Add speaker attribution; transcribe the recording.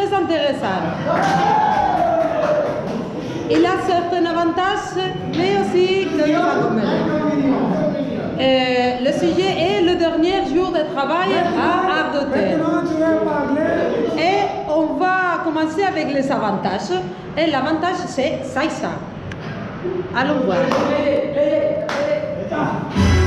Speaker 1: très intéressant. Il a certains avantages, mais aussi quelques inconvénients. Le sujet est le dernier jour de travail à Ardotère. Et on va commencer avec les avantages. Et l'avantage, c'est ça. Allons voir.